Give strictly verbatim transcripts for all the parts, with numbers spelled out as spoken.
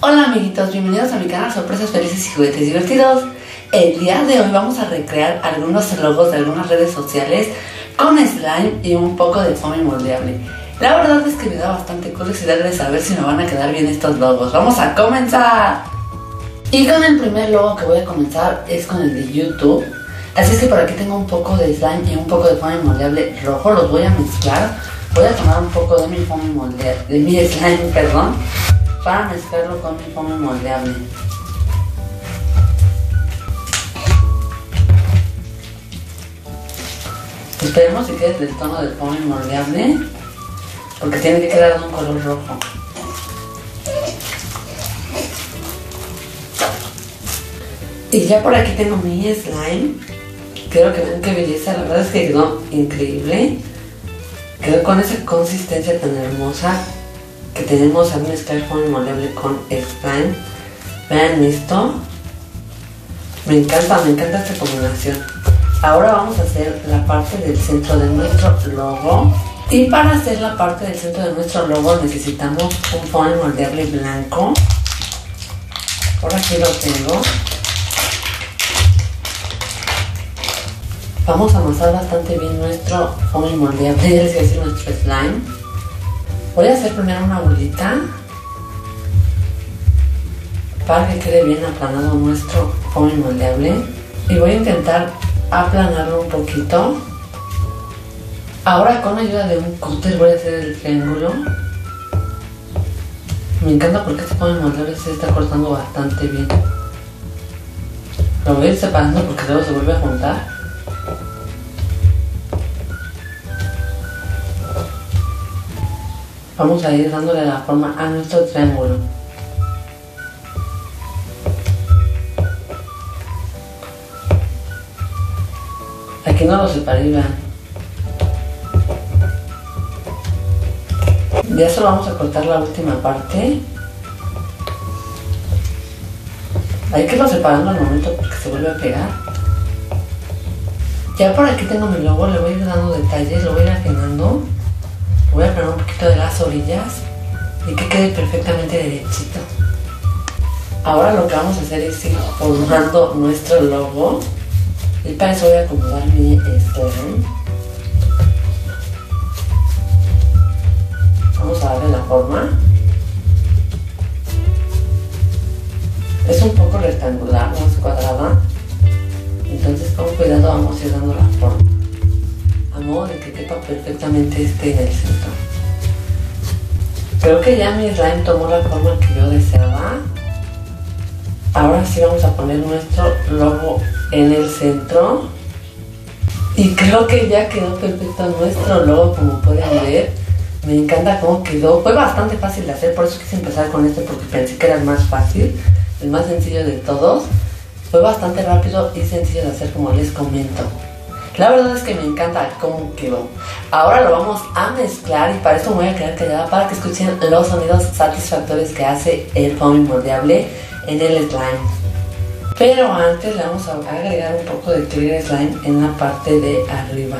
Hola amiguitos, bienvenidos a mi canal Sorpresas Felices y Juguetes Divertidos. El día de hoy vamos a recrear algunos logos de algunas redes sociales con slime y un poco de foamy moldeable. La verdad es que me da bastante curiosidad de saber si me van a quedar bien estos logos. ¡Vamos a comenzar! Y con el primer logo que voy a comenzar es con el de YouTube. Así es que por aquí tengo un poco de slime y un poco de foamy moldeable rojo. Los voy a mezclar. Voy a tomar un poco de mi foamy moldeable, de mi slime, perdón, para mezclarlo con mi foamy moldeable. Esperemos que quede del tono del foamy moldeable, porque tiene que quedar de un color rojo. Y ya por aquí tengo mi slime. Quiero que vean qué belleza, la verdad es que quedó increíble. Quedó con esa consistencia tan hermosa que tenemos al mezclar foamy moldeable con slime. Vean esto. Me encanta, me encanta esta combinación. Ahora vamos a hacer la parte del centro de nuestro logo. Y para hacer la parte del centro de nuestro logo necesitamos un foamy moldeable blanco. Por aquí lo tengo. Vamos a amasar bastante bien nuestro foamy moldeable, es decir, nuestro slime. Voy a hacer primero una bolita para que quede bien aplanado nuestro foamy moldeable. Y voy a intentar aplanarlo un poquito. Ahora con ayuda de un cúter voy a hacer el triángulo. Me encanta porque este foamy moldeable se está cortando bastante bien. Lo voy a ir separando porque luego se vuelve a juntar. Vamos a ir dándole la forma a nuestro triángulo. Aquí no lo separé, vean. Ya solo vamos a cortar la última parte. Hay que irlo separando al momento porque se vuelve a pegar. Ya por aquí tengo mi logo, le voy a ir dando detalles, lo voy a ir afinando. Voy a poner un poquito de las orillas y que quede perfectamente derechito. Ahora lo que vamos a hacer es ir formando nuestro logo. Y para eso voy a acomodar mi slime. Vamos a darle la forma. Es un poco rectangular, no es cuadrada. Entonces con cuidado vamos a ir dando la forma, a modo de que quepa perfectamente este en el centro. Creo que ya mi slime tomó la forma que yo deseaba. Ahora sí vamos a poner nuestro logo en el centro. Y creo que ya quedó perfecto nuestro logo, como pueden ver. Me encanta cómo quedó. Fue bastante fácil de hacer, por eso quise empezar con este, porque pensé que era el más fácil, el más sencillo de todos. Fue bastante rápido y sencillo de hacer, como les comento. La verdad es que me encanta cómo quedó. Ahora lo vamos a mezclar y para eso me voy a quedar callada para que escuchen los sonidos satisfactorios que hace el foamy moldeable en el slime. Pero antes le vamos a agregar un poco de clear slime en la parte de arriba.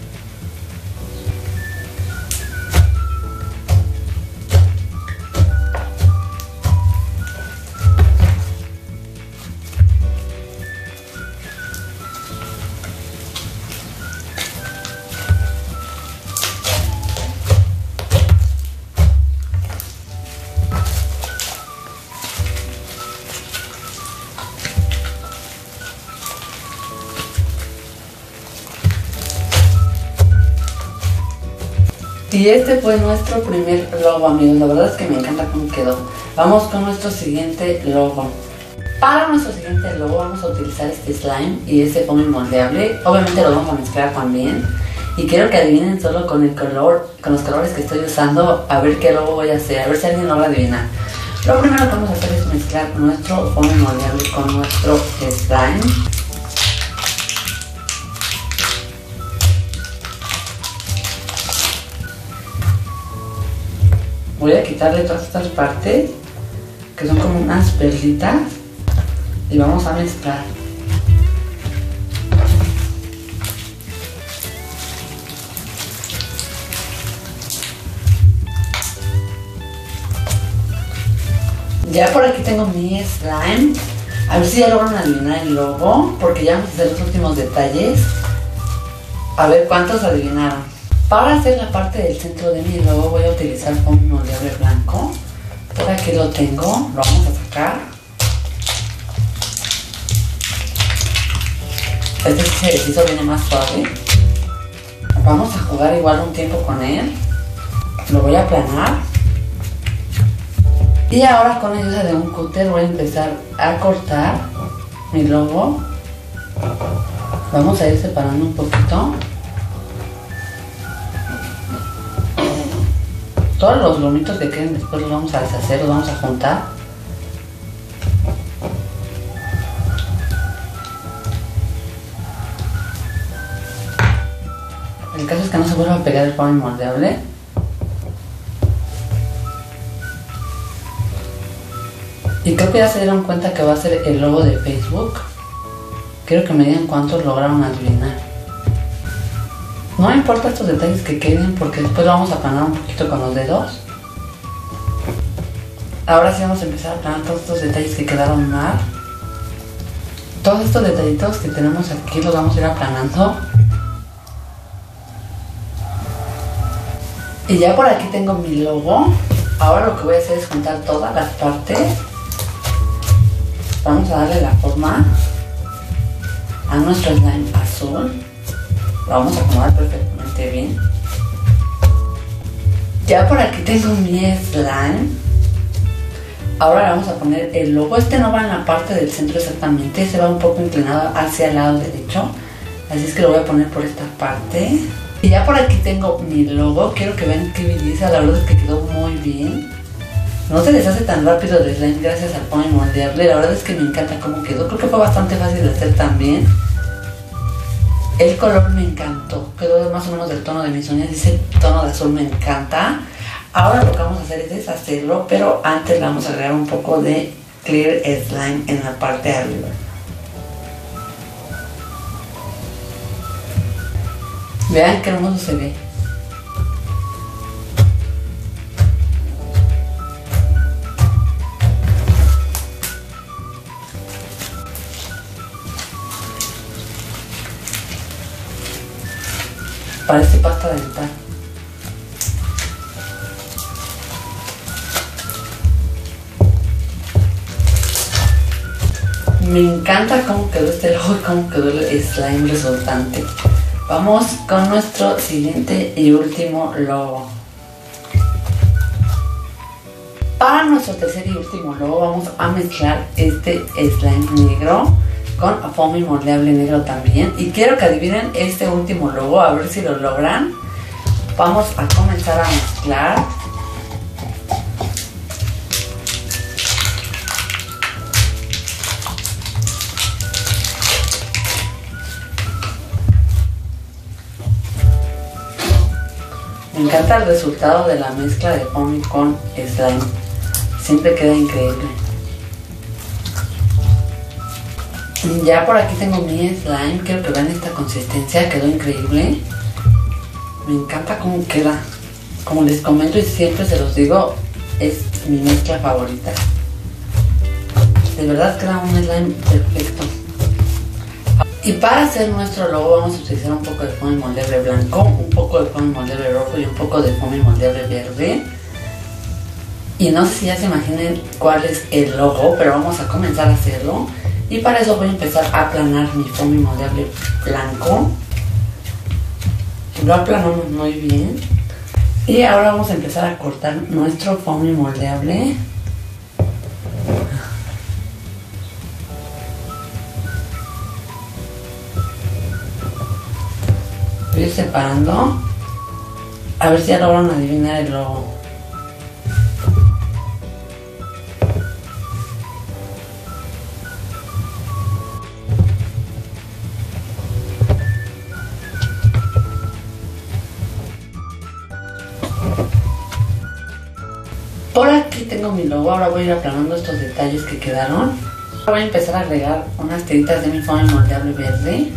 Y este fue nuestro primer logo, amigos. La verdad es que me encanta cómo quedó. Vamos con nuestro siguiente logo. Para nuestro siguiente logo vamos a utilizar este slime y este foamy moldeable. Obviamente lo vamos a mezclar también. Y quiero que adivinen solo con el color, con los colores que estoy usando, a ver qué logo voy a hacer, a ver si alguien logra adivinar. Lo primero que vamos a hacer es mezclar nuestro foamy moldeable con nuestro slime. Voy a quitarle todas estas partes que son como unas perlitas y vamos a mezclar. Ya por aquí tengo mi slime. A ver si ya logran adivinar el logo, porque ya vamos a hacer los últimos detalles. A ver cuántos adivinaron. Para hacer la parte del centro de mi logo voy a utilizar foamy moldeable blanco. Por aquí lo tengo, lo vamos a sacar. Este ejercicio viene más suave. Vamos a jugar igual un tiempo con él. Lo voy a aplanar. Y ahora con ayuda de un cúter voy a empezar a cortar mi logo. Vamos a ir separando un poquito. Todos los lomitos que queden después los vamos a deshacer, los vamos a juntar. El caso es que no se vuelva a pegar el foamy moldeable. Y creo que ya se dieron cuenta que va a ser el logo de Facebook. Quiero que me digan cuántos lograron adivinar. No me importa estos detalles que queden porque después lo vamos a aplanar un poquito con los dedos. Ahora sí vamos a empezar a aplanar todos estos detalles que quedaron mal. Todos estos detallitos que tenemos aquí los vamos a ir aplanando. Y ya por aquí tengo mi logo. Ahora lo que voy a hacer es juntar todas las partes. Vamos a darle la forma a nuestro slime azul. Lo vamos a acomodar perfectamente bien. Ya por aquí tengo mi slime. Ahora le vamos a poner el logo. Este no va en la parte del centro exactamente, se va un poco inclinado hacia el lado derecho. Así es que lo voy a poner por esta parte. Y ya por aquí tengo mi logo. Quiero que vean qué belleza, la verdad es que quedó muy bien. No se les hace tan rápido el slime gracias al foamy moldeable. La verdad es que me encanta cómo quedó. Creo que fue bastante fácil de hacer también. El color me encantó. Quedó más o menos del tono de mis uñas. Ese tono de azul me encanta. Ahora lo que vamos a hacer es deshacerlo, pero antes le vamos a agregar un poco de clear slime en la parte de arriba. Vean qué hermoso se ve. Parece pasta dental. Me encanta cómo quedó este logo y cómo quedó el slime resultante. Vamos con nuestro siguiente y último logo. Para nuestro tercer y último logo vamos a mezclar este slime negro con foamy moldeable negro también. Y quiero que adivinen este último logo, a ver si lo logran. Vamos a comenzar a mezclar. Me encanta el resultado de la mezcla de foamy con slime. Siempre queda increíble. Ya por aquí tengo mi slime. Quiero que vean esta consistencia. Quedó increíble. Me encanta cómo queda. Como les comento y siempre se los digo, es mi mezcla favorita. De verdad queda un slime perfecto. Y para hacer nuestro logo vamos a utilizar un poco de foamy moldeable blanco, un poco de foamy moldeable rojo y un poco de foamy moldeable verde. Y no sé si ya se imaginen cuál es el logo, pero vamos a comenzar a hacerlo. Y para eso voy a empezar a aplanar mi foamy moldeable blanco. Lo aplanamos muy bien. Y ahora vamos a empezar a cortar nuestro foamy moldeable. Voy a ir separando. A ver si ya logran adivinar el logo. Por aquí tengo mi logo. Ahora voy a ir aplanando estos detalles que quedaron. Ahora voy a empezar a agregar unas tiritas de mi foamy moldeable verde.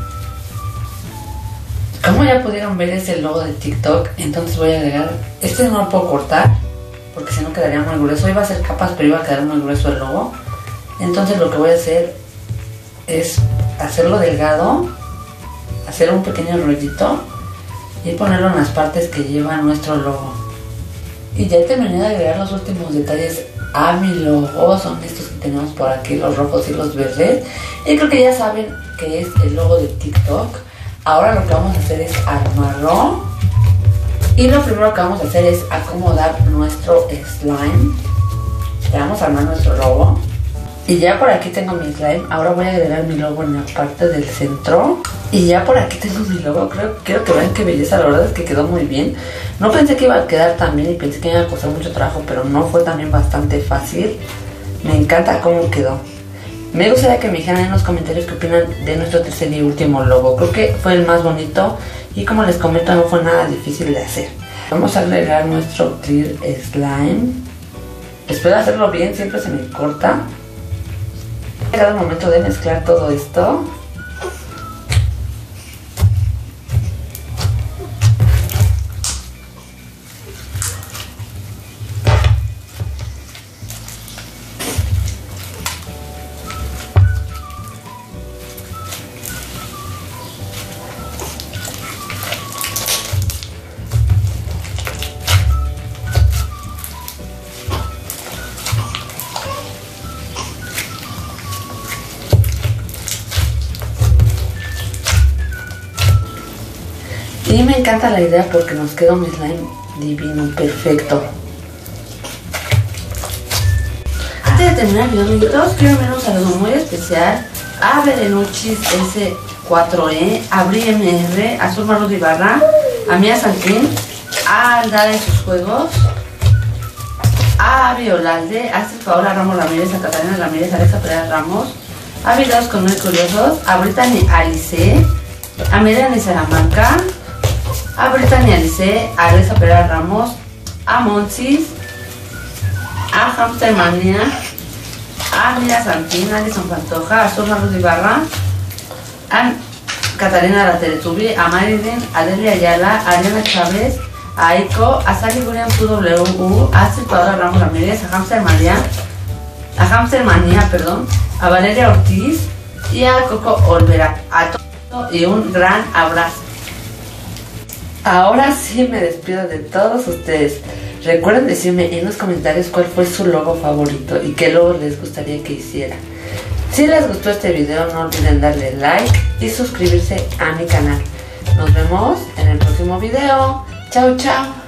Como ya pudieron ver, es el logo de TikTok. Entonces voy a agregar, este no lo puedo cortar porque si no quedaría muy grueso. Iba a ser capaz, pero iba a quedar muy grueso el logo. Entonces lo que voy a hacer es hacerlo delgado, hacer un pequeño rollito y ponerlo en las partes que lleva nuestro logo. Y ya terminé de agregar los últimos detalles a mi logo. Son estos que tenemos por aquí, los rojos y los verdes. Y creo que ya saben que es el logo de TikTok. Ahora lo que vamos a hacer es armarlo. Y lo primero que vamos a hacer es acomodar nuestro slime. Ya vamos a armar nuestro logo. Y ya por aquí tengo mi slime. Ahora voy a agregar mi logo en la parte del centro. Y ya por aquí tengo mi logo. Creo, quiero que vean qué belleza. La verdad es que quedó muy bien. No pensé que iba a quedar tan bien y pensé que iba a costar mucho trabajo, pero no, fue también bastante fácil. Me encanta cómo quedó. Me gustaría que me dijeran en los comentarios qué opinan de nuestro tercer y último logo. Creo que fue el más bonito y, como les comento, no fue nada difícil de hacer. Vamos a agregar nuestro clear slime. Espero hacerlo bien, siempre se me corta. Ha llegado el momento de mezclar todo esto. Y me encanta la idea porque nos queda un slime divino, perfecto. Antes de terminar el video, amiguitos, quiero enviar un saludo muy especial a Berenuchis S cuatro E, a Bri M R, a Zulma Rudy Barra, a Mía Santín, a Aldara en sus juegos, a Violalde, a Paola Ramos Ramírez, a Catalina Ramírez, a Alexa Pérez Ramos, a Videos con Muy Curiosos, a Brittany Alice, a Miriam y Salamanca, a Brittany Alice, a Alexa Pérez Ramos, a Monsis, a Hamster Mania, a Mira Santín, a Alison Pantoja, a Zulma Rudy Barra, a Catalina La Teletubi, a Marilyn, a Delia Ayala, a Ariana Chávez, a Aiko, a Sally William Q W U, a Paola Ramos Ramírez, a Hamster Mania, a Hamster Mania, perdón, a Valeria Ortiz y a Coco Olvera. A todos y un gran abrazo. Ahora sí me despido de todos ustedes. Recuerden decirme en los comentarios cuál fue su logo favorito y qué logo les gustaría que hiciera. Si les gustó este video, no olviden darle like y suscribirse a mi canal. Nos vemos en el próximo video. Chao, chao.